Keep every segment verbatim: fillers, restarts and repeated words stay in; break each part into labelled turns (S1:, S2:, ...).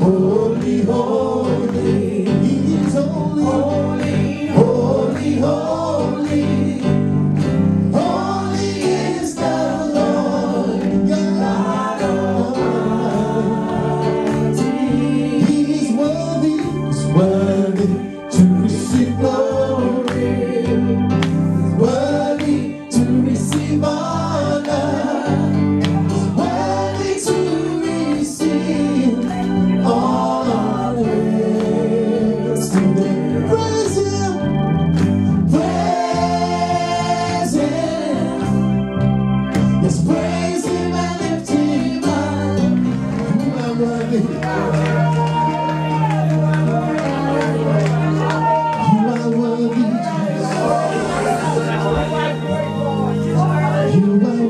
S1: Holy, holy, He is holy, holy, holy, holy is the Lord God Almighty. He is worthy, is worthy to receive glory, worthy to receive honor, worthy to receive all praise. Today, praise Him, praise Him. Yes, praise Him and lift Him up. You are worthy. You are worthy, Jesus. You are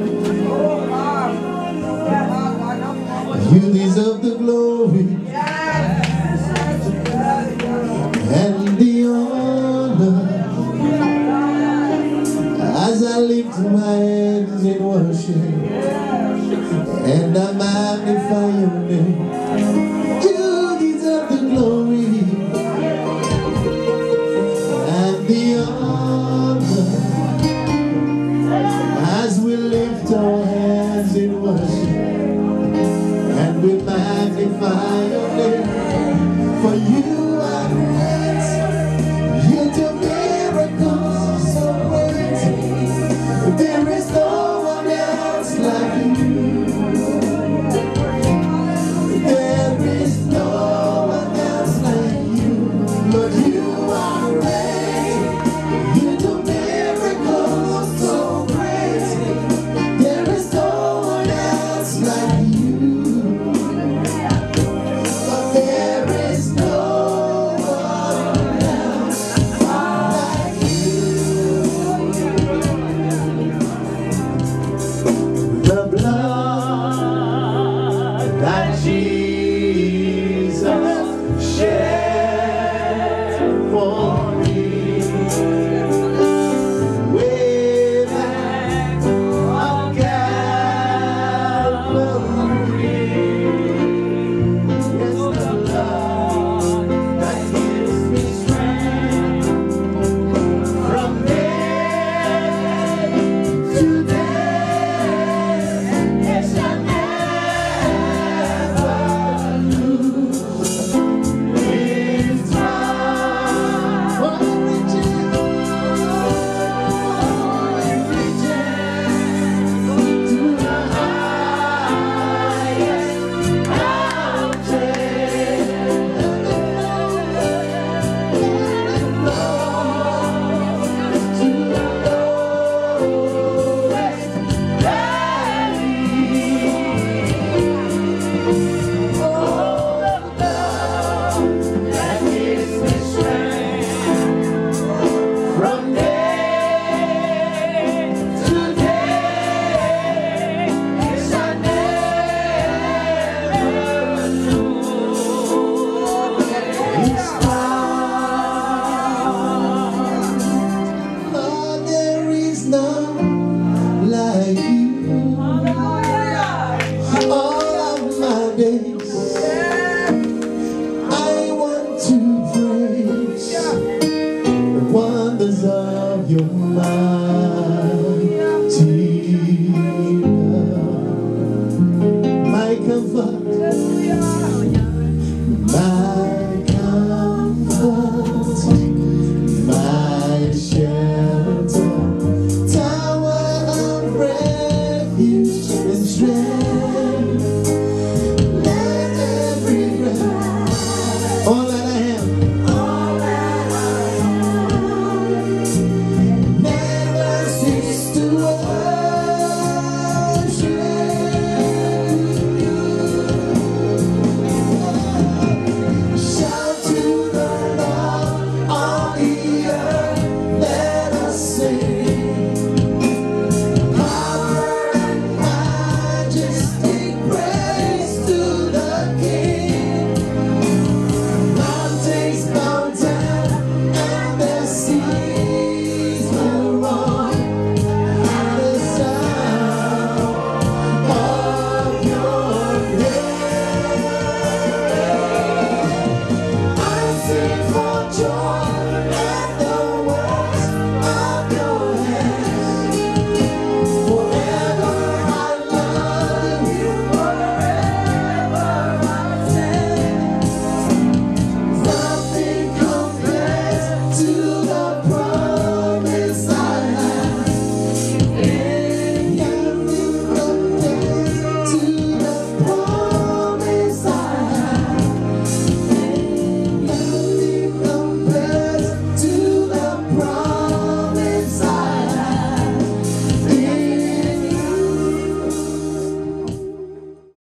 S1: worthy. You deserve the glory and the honor. As I lift my hands in worship and I magnify your name, you deserve the glory and the honor. As we lift our hands in worship and we magnify your